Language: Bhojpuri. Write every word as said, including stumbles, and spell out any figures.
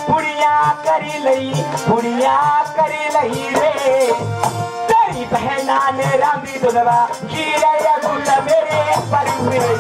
बुढ़िया करी लई बुढ़िया करी लई रे तेरी बहना ने रामी दुलवा हीरा या गुल मेरे पर हुए